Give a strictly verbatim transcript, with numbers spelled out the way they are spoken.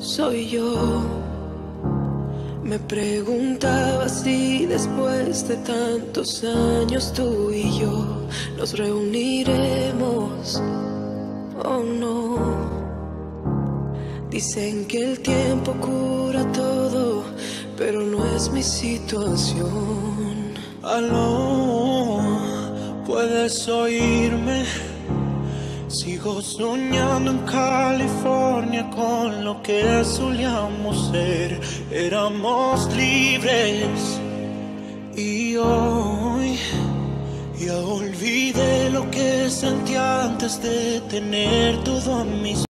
soy yo. Me preguntaba si después de tantos años tú y yo nos reuniremos o no. Dicen que el tiempo cura todo, pero no es mi situación. Aló, ¿puedes oírme? Sigo soñando en California con lo que solíamos ser. Éramos libres y hoy ya olvidé lo que sentí antes de tener todo a mis